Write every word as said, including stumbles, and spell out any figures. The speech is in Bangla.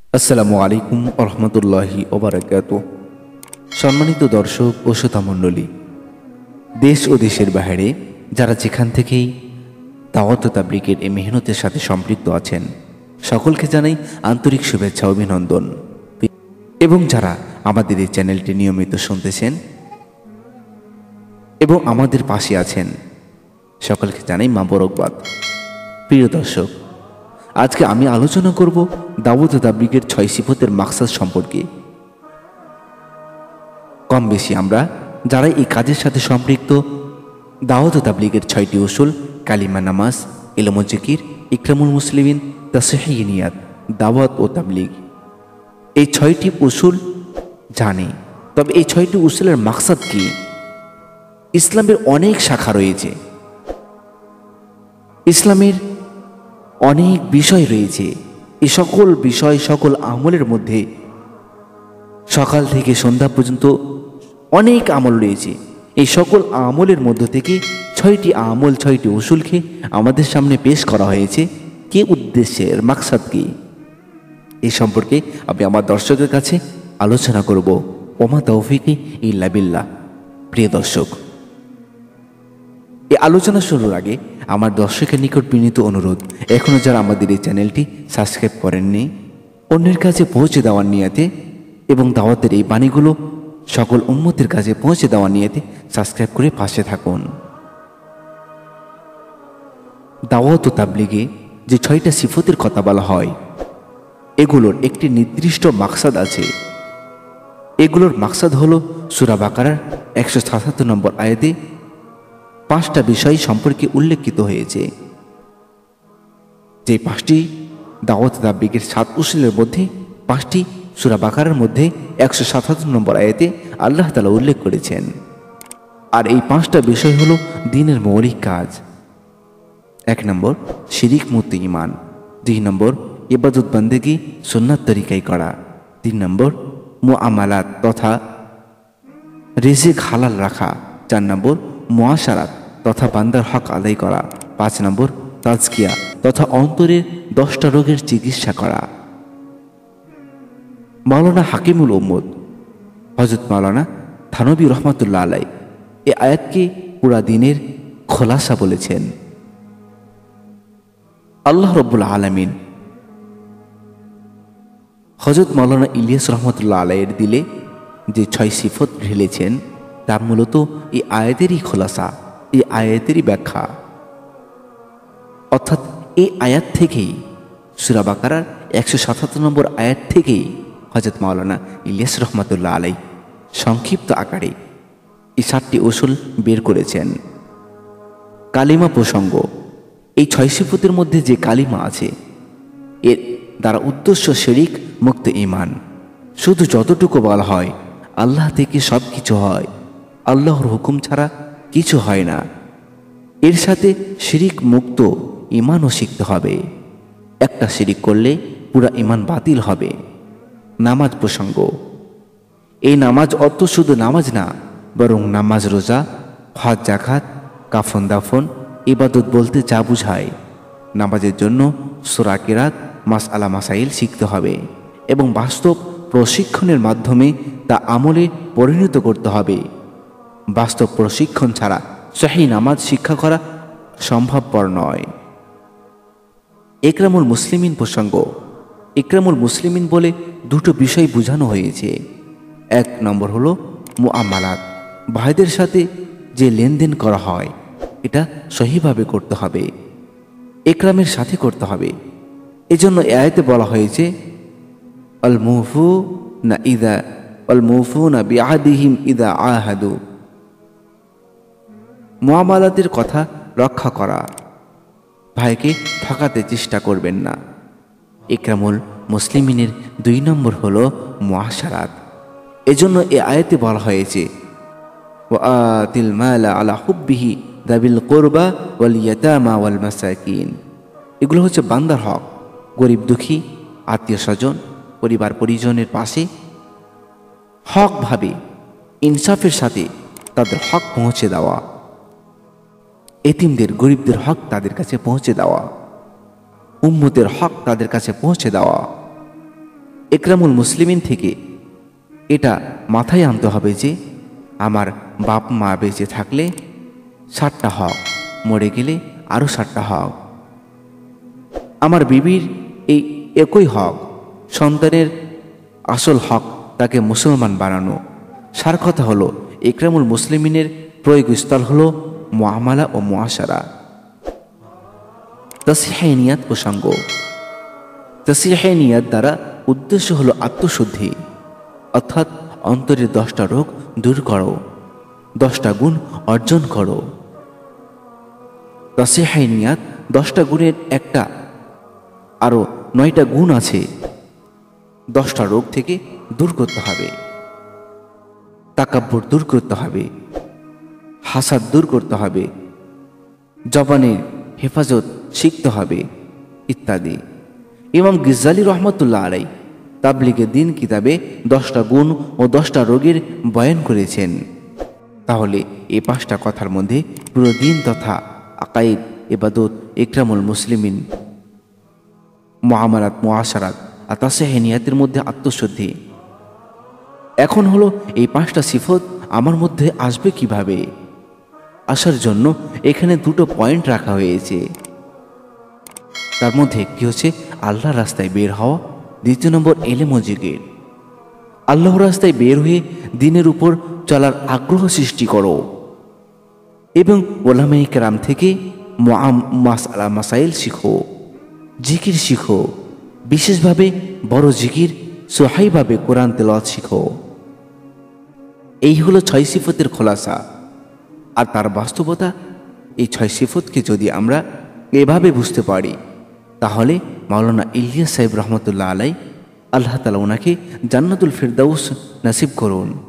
আসসালামু আলাইকুম রহমতুল্লাহি ওবারাকাতু। সম্মানিত দর্শক ও শ্রোতা মণ্ডলী, দেশ ও দেশের বাইরে যারা যেখান থেকেই দাওয়াত ও তাবলীগের এই মেহনতের সাথে সম্পৃক্ত আছেন, সকলকে জানাই আন্তরিক শুভেচ্ছা ও অভিনন্দন। এবং যারা আমাদের এই চ্যানেলটি নিয়মিত শুনতেছেন এবং আমাদের পাশে আছেন, সকলকে জানাই মাবরকবাদ। প্রিয় দর্শক, আজকে আমি আলোচনা করব দাওয়াত ও তাবলীগের ছয় সিফতের মাকসাদ সম্পর্কে। কম বেশি আমরা যারা এই কাজের সাথে সম্পৃক্ত, দাওয়াত ও তাবলীগের ছয়টি উসুল, কালিমা, নামাজ, ইলম ও জিকির, ইকরামুল মুসলিমিন, তাসহিহ নিয়াত, দাওয়াত ও তাবলীগ, এই ছয়টি উসুল জানি। তবে এই ছয়টি উসুলের মাকসাদ কি? ইসলামের অনেক শাখা রয়েছে, ইসলামের অনেক বিষয় রয়েছে। এই সকল বিষয়, সকল আমলের মধ্যে সকাল থেকে সন্ধ্যা পর্যন্ত অনেক আমল রয়েছে। এই সকল আমলের মধ্য থেকে ছয়টি আমল, ছয়টি উসুলকে আমাদের সামনে পেশ করা হয়েছে। কি উদ্দেশ্যের, মাকসাদ কি, এই সম্পর্কে আমি আমার দর্শকের কাছে আলোচনা করব। ওমা তৌফিকি ইল্লা বিল্লাহ। প্রিয় দর্শক, এই আলোচনা শুরুর আগে আমার দর্শকের নিকট বিনীত অনুরোধ, এখনও যারা আমাদের এই চ্যানেলটি সাবস্ক্রাইব করেননি, অন্যের কাছে পৌঁছে দেওয়ার নিয়তে এবং দাওয়াতের এই বাণীগুলো সকল উম্মতের কাছে পৌঁছে দেওয়ার নিয়তে সাবস্ক্রাইব করে পাশে থাকুন। দাওয়াত ও তাবলীগে যে ছয়টা সিফতের কথা বলা হয়, এগুলোর একটি নির্দিষ্ট মাকসাদ আছে। এগুলোর মাকসাদ হল সূরা বাকারার একশো সাতাত্তর নম্বর আয়াতে পাঁচটা বিষয় সম্পর্কে উল্লেখিত হয়েছে। যে পাঁচটি দাওয়াত তাবলীগের সাত উসুলের মধ্যে পাঁচটি সূরা বাকারার মধ্যে একশো সাতাত্তর নম্বর আয়াতে আল্লাহ তাআলা উল্লেখ করেছেন। আর এই পাঁচটা বিষয় হলো দ্বীনের মৌলিক কাজ। এক নম্বর, শিরিক মুক্ত ঈমান। দুই নম্বর, ইবাদত বন্দেগী সুন্নাত তরিকায় করা। তিন নম্বর, মুআমালাত তথা রিজিক হালাল রাখা। চার নম্বর, মুআশারাত তথা বান্দার হক আদায় করা। পাঁচ নম্বর, তাজকিয়া তথা অন্তরের দশটা রোগের চিকিৎসা করা। মাওলানা হাকিমুল উম্মত হযরত মাওলানা থানবী রহমাতুল্লাহ আলাই এই আয়াতকে পুরা দিনের খোলাসা বলেছেন। আল্লাহ রাব্বুল আলামিন হযরত মাওলানা ইলিয়াস রহমাতুল্লাহ আলাইয়ের দিলে যে ছয় সিফত ঢেলেছেন, তা মূলত এই আয়াতেরই খোলাসা, এই আয়াতেরই ব্যাখ্যা। অর্থাৎ এই আয়াত থেকেই, সূরা বাকারার একশো সাতাত্তর নম্বর আয়াত থেকেই হযরত মাওলানা ইলিয়াস রহমাতুল্লাহ আলাই সংক্ষিপ্ত আকারে এই সাতটি উসুল বের করেছেন। কালিমা প্রসঙ্গ, এই ছয় সিফতের মধ্যে যে কালিমা আছে, এর দ্বারা উদ্দেশ্য শিরিক মুক্ত ঈমান। শুধু যতটুকু বলা হয় আল্লাহ থেকে সব কিছু হয়, আল্লাহর হুকুম ছাড়া কিছু হয় না, এর সাথে শিরিক মুক্ত ঈমানও শিখতে হবে। একটা শিরিক করলে পুরা ঈমান বাতিল হবে। নামাজ প্রসঙ্গ, এই নামাজ অর্থ শুধু নামাজ না, বরং নামাজ, রোজা, হজ, যাকাত, কাফন দাফন ইবাদত বলতে যা বুঝায়। নামাজের জন্য সূরা কিরাত, মাসআলা মাসাইল শিখতে হবে এবং বাস্তব প্রশিক্ষণের মাধ্যমে তা আমলে পরিণত করতে হবে। বাস্তব প্রশিক্ষণ ছাড়া সহিহ নামাজ শিক্ষা করা সম্ভবপর নয়। ইকরামুল মুসলিমিন প্রসঙ্গ, ইকরামুল মুসলিমিন বলে দুটো বিষয় বোঝানো হয়েছে। এক নম্বর হলো মুআমালাত, ভাইদের সাথে যে লেনদেন করা হয় এটা সহিভাবে করতে হবে, ইকরামের সাথে করতে হবে। এজন্য এই আয়াতে বলা হয়েছে আল মুফু না ইদা আল মুফু না বিআদিহিম ইদা আহাদু, মুআমালাতের কথা রক্ষা করা, ভাইকে ঠকাতে চেষ্টা করবেন না। ইকরামুল মুসলিমিনের দুই নম্বর হলো মুআশারাত। এজন্য এই আয়াতে বলা হয়েছে ওয়াতিল মালা আলা হুব্বিহি দাবিল কুরবা ওয়াল ইয়াতামা ওয়াল মাসাকিন। এগুলো হচ্ছে বান্দার হক। গরিব দুঃখী, আত্মীয় স্বজন, পরিবার পরিজনের পাশে হকভাবে ইনসাফের সাথে তাদের হক পৌঁছে দেওয়া, এতিমদের, গরিবদের হক তাদের কাছে পৌঁছে দেওয়া, উম্মতের হক তাদের কাছে পৌঁছে দেওয়া। ইকরামুল মুসলিমিন থেকে এটা মাথায় আনতে হবে যে আমার বাপ মা বেঁচে থাকলে ষাটটা হক, মরে গেলে আরও ষাটটা হক। আমার বিবির এই একই হক। সন্তানের আসল হক তাকে মুসলমান বানানো। সার কথা হলো ইকরামুল মুসলিমিনের প্রয়োগস্থল হলো মুআমালা ও মুআশারা। তাসহিহে নিয়াত প্রসঙ্গ। তাসহিহে নিয়াত দ্বারা উদ্দেশ্য হলো আত্মশুদ্ধি, অর্থাৎ অন্তরের দশটা রোগ দূর করো, দশটা গুণ অর্জন করো। তাসহিহে নিয়াত দশটা গুণের একটা, আরও নয়টা গুণ আছে। দশটা রোগ থেকে দূর করতে হবে। তাকাব্বুর দূর করতে হবে, হাসাদ দূর করতে হবে, জবানের হেফাজত শিখতে হবে ইত্যাদি। ইমাম গিজ্জালি রহমতুল্লাহ আলাই তাবলিগে দিন কিতাবে দশটা গুণ ও দশটা রোগের বয়ান করেছেন। তাহলে এই পাঁচটা কথার মধ্যে পুরো দিন তথা আকাইদ, ইবাদত, ইকরামুল মুসলিমিন, মুআমালাত, মুআশারাত আর তাসহিহে নিয়াতের মধ্যে আত্মশুদ্ধি। এখন হলো এই পাঁচটা সিফত আমার মধ্যে আসবে কিভাবে? আসার জন্য এখানে দুটো পয়েন্ট রাখা হয়েছে। তার মধ্যে একটি হচ্ছে আল্লাহর রাস্তায় বের হওয়া, দ্বিতীয় নম্বর এলেম ও জিকির। আল্লাহর রাস্তায় বের হয়ে দিনের উপর চলার আগ্রহ সৃষ্টি করো এবং ওলামায়ে কেরাম থেকে মাসআলা মাসাইল শিখো, জিকির শিখো, বিশেষভাবে বড় জিকির সোহাইভাবে কোরআন তেলাওয়াত শিখো। এই হলো ছয় সিফতের খোলাসা। আর তার বাস্তবতা, এই ছয় সিফতকে যদি আমরা এভাবে বুঝতে পারি তাহলে মাওলানা ইলিয়াস সাহেব রহমতুল্লাহ আলাই, আল্লাহ তাআলা ওনাকে জান্নাতুল ফিরদাউস নসিব করুন।